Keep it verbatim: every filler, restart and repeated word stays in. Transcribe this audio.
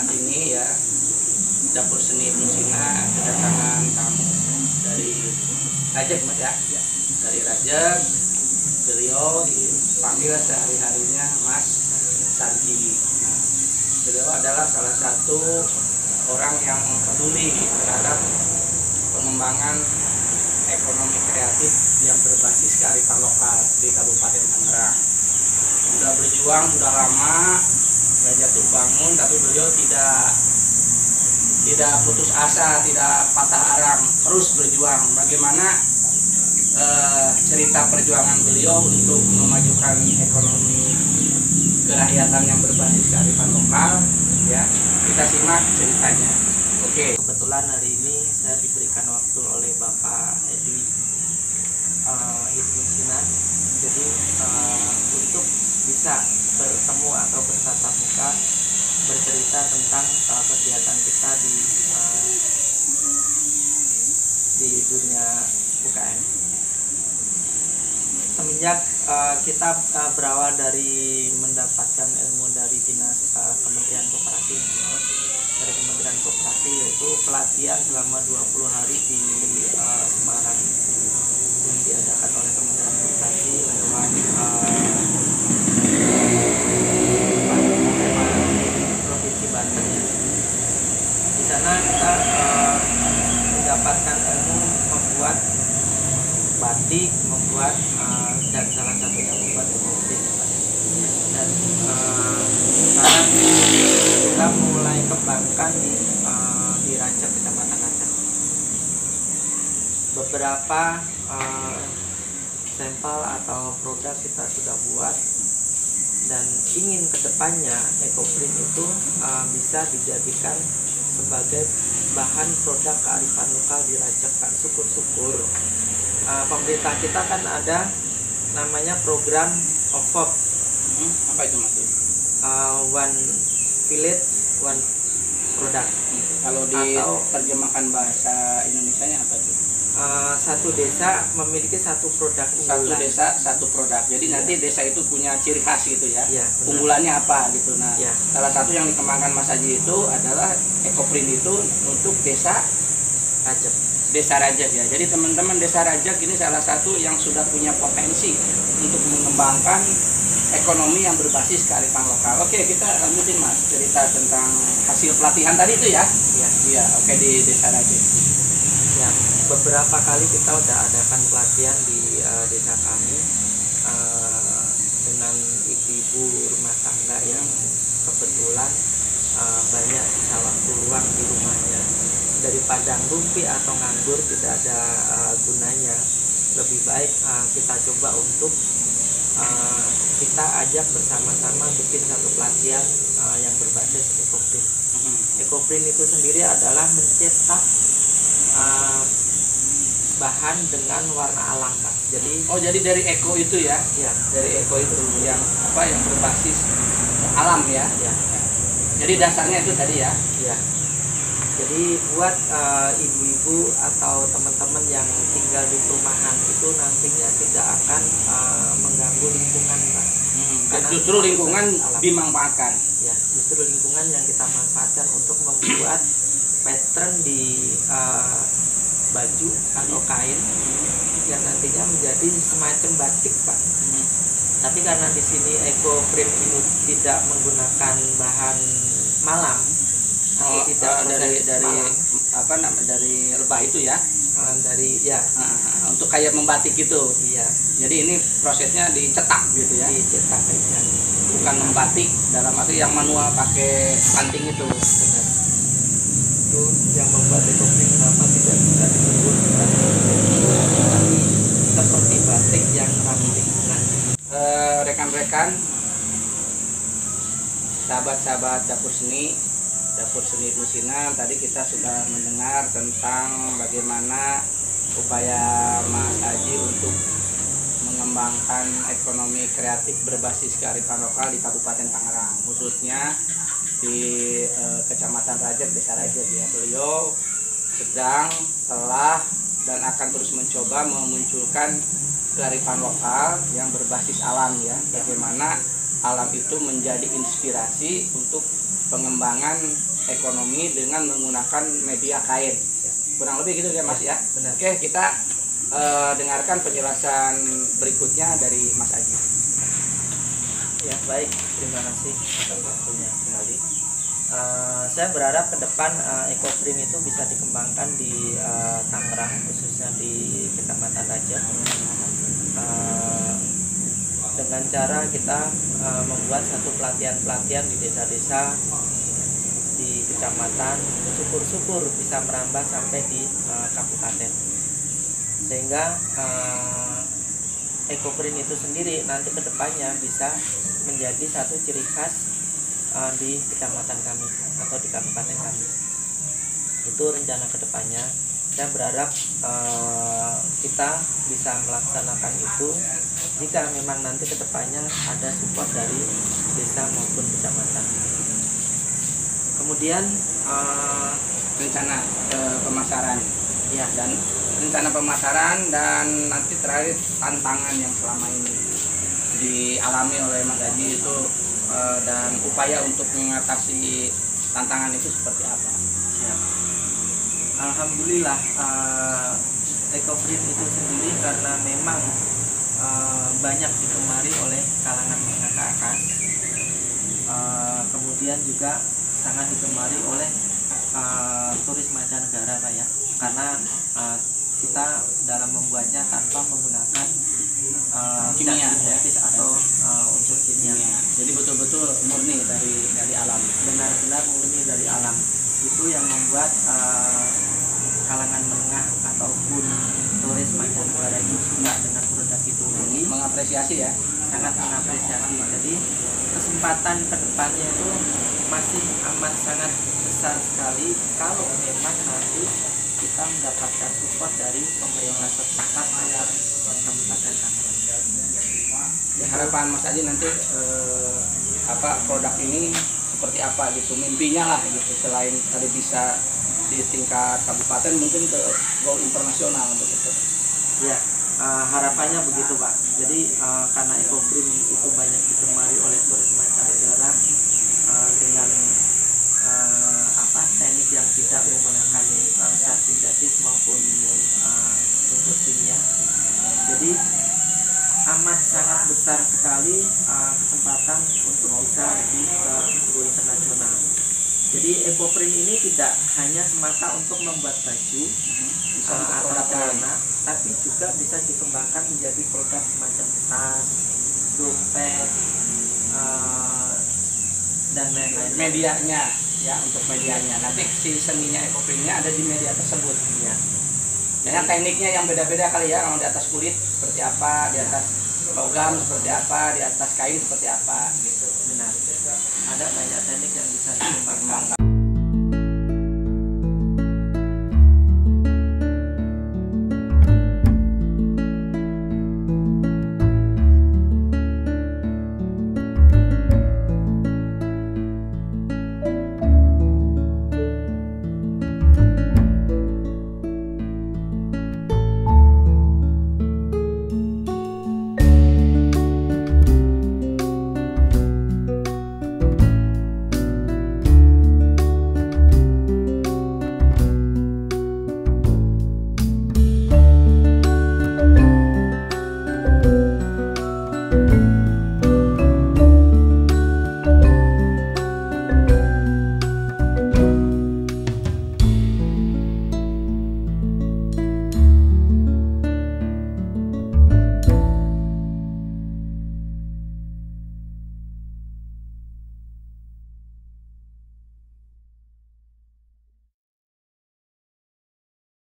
saat ini ya Dapur Seni Musina kedatangan tamu dari Rajek Mas ya, dari Rajek. Beliau dipanggil sehari-harinya Mas Sarji. Nah, beliau adalah salah satu orang yang peduli terhadap pengembangan ekonomi kreatif yang berbasis kearifan lokal di Kabupaten Tangerang. Sudah berjuang sudah lama, nggak jatuh bangun, tapi beliau tidak tidak putus asa, tidak patah arang, terus berjuang. Bagaimana eh, cerita perjuangan beliau untuk memajukan ekonomi kerakyatan yang berbasis kearifan lokal, ya kita simak ceritanya. Oke. Kebetulan hari ini saya diberikan waktu oleh Bapak Edi uh, Ibnu Sinan, jadi uh, untuk bisa bertemu atau bertatap muka bercerita tentang uh, kegiatan kita di uh, di dunia U K M. Semenjak uh, kita uh, berawal dari mendapatkan ilmu dari dinas uh, Kementerian Koperasi, dari Kementerian Koperasi, yaitu pelatihan selama dua puluh hari di uh, Semarang yang diadakan oleh Kementerian Koperasi lewat uh, Provinsi Banten ya. Di sana kita uh, mendapatkan ilmu membuat batik, membuat uh, dan salah satunya membuat ekoprint. Dan uh, sekarang kita mulai kembangkan di uh, di Rajek, Kecamatan Rajek. Beberapa uh, sampel atau produk kita sudah buat dan ingin kedepannya ekoprint itu uh, bisa dijadikan sebagai bahan produk kearifan lokal di Rajek. Kan syukur-syukur uh, pemerintah kita kan ada namanya program O V O P. Hmm, apa itu Mas? Uh, one village one product. Kalau diterjemahkan bahasa Indonesianya apa itu? Uh, satu desa memiliki satu produk Satu unggulan. desa satu produk. Jadi Ya. nanti desa itu punya ciri khas gitu ya. Ya, benar. Unggulannya apa gitu. Nah, Ya. salah satu yang dikembangkan Mas Haji itu adalah ekoprint itu untuk desa Rajek. Desa Rajek ya. Jadi teman-teman Desa Rajek ini salah satu yang sudah punya potensi untuk mengembangkan ekonomi yang berbasis kearifan lokal. Oke, kita lanjutin Mas cerita tentang hasil pelatihan tadi itu ya. Ya. Iya, oke di Desa Rajek. Ya, beberapa kali kita udah adakan pelatihan di uh, desa kami uh, dengan ibu-ibu rumah tangga yang kebetulan uh, banyak sisa waktu luang di rumahnya. Daripada ngumpi atau nganggur tidak ada uh, gunanya, lebih baik uh, kita coba untuk uh, kita ajak bersama-sama bikin satu pelatihan uh, yang berbasis ekoprint. Ekoprint itu sendiri adalah mencetak uh, bahan dengan warna alam, Pak. Jadi Oh, jadi dari eko itu ya? ya, Dari eko itu yang apa yang berbasis alam ya? ya, Jadi dasarnya itu tadi ya? ya. Jadi buat uh, ibu-ibu atau teman-teman yang tinggal di perumahan itu nantinya tidak akan uh, mengganggu lingkungan, Pak. Hmm, Karena justru lingkungan alam. dimanfaatkan. Ya, justru lingkungan yang kita manfaatkan untuk membuat pattern di uh, baju atau kain yang nantinya menjadi semacam batik, Pak. Hmm. Tapi karena di sini ekoprint ini tidak menggunakan bahan malam, Oh, atau tidak uh, dari proses dari malam, apa namanya dari lebah itu ya? uh, dari ya, Uh, untuk kayak membatik gitu. iya, Jadi ini prosesnya dicetak gitu ya? dicetak aja. Bukan membatik dalam arti yang manual pakai panting itu. Benar. Itu yang membuat ekoprint kenapa tidak bisa disebut tapi seperti batik yang ramah lingkungan. Eh, rekan-rekan, sahabat-sahabat Dapur Seni, Dapur Seni Musina, tadi kita sudah mendengar tentang bagaimana upaya Mas Haji untuk mengembangkan ekonomi kreatif berbasis kearifan lokal di Kabupaten Tangerang, khususnya di eh, Kecamatan Rajek, Desa Rajek ya. Beliau sedang, telah, dan akan terus mencoba memunculkan kearifan lokal yang berbasis alam ya. Bagaimana alam itu menjadi inspirasi untuk pengembangan ekonomi dengan menggunakan media kain. Kurang lebih gitu ya Mas ya. Benar. Oke, kita uh, dengarkan penjelasan berikutnya dari Mas Aji. Ya, baik, terima kasih atas waktunya kembali. Uh, saya berharap ke depan uh, EcoPrint itu bisa dikembangkan di uh, Tangerang, khususnya di Kecamatan Raja, uh, dengan cara kita uh, membuat satu pelatihan-pelatihan di desa-desa di kecamatan, syukur-syukur bisa merambah sampai di uh, kabupaten, sehingga uh, EcoPrint itu sendiri nanti kedepannya bisa menjadi satu ciri khas uh, di kecamatan kami atau di kabupaten kami. Itu rencana kedepannya. Saya berharap uh, kita bisa melaksanakan itu jika memang nanti kedepannya ada support dari desa maupun kecamatan. Kemudian uh, rencana uh, pemasaran ya, dan rencana pemasaran dan nanti terakhir tantangan yang selama ini dialami oleh Mas Aji itu uh, dan upaya untuk mengatasi tantangan itu seperti apa? Siap. Alhamdulillah uh, EcoPrint itu sendiri karena memang uh, banyak digemari oleh kalangan menengah ke atas, uh, kemudian juga sangat digemari oleh uh, turis mancanegara Pak ya, karena uh, kita dalam membuatnya tanpa menggunakan uh, kimia sintetis atau uh, unsur kimia. Jadi betul-betul murni dari dari alam. Benar-benar murni dari alam. Itu yang membuat uh, kalangan menengah ataupun turis mancanegara itu suka dengan produk itu. Jadi mengapresiasi ya. Sangat mengapresiasi. Jadi kesempatan kedepannya itu masih amat sangat besar sekali kalau memang nanti kita mendapatkan support dari pemerintah setempat maupun kabupaten Tangerang. Ya, harapan Mas Aji nanti eh, apa produk ini seperti apa gitu, mimpinya lah gitu, selain tadi bisa di tingkat kabupaten mungkin ke go internasional begitu. Ya, uh, harapannya begitu Pak. Jadi uh, karena EcoPrint itu banyak digemari oleh turis mancanegara uh, dengan uh, apa teknik yang tidak menggunakan uh, zat sintetis maupun uh, unsur kimia. Jadi amat sangat besar sekali uh, kesempatan untuk bisa di uh, go internasional. Jadi EcoPrint ini tidak hanya semata untuk membuat baju Bisa uh, untuk atau produk lain. celana, tapi juga bisa dikembangkan menjadi produk semacam tas, dompet, uh, dan lain-lain. Medianya ya, untuk medianya nanti si seninya EcoPrintnya ada di media tersebut ya. Dengan tekniknya yang beda-beda kali ya, kalau di atas kulit seperti apa, di atas logam seperti apa, di atas kain seperti apa gitu. Benar. Ada banyak teknik yang bisa dikembangkan.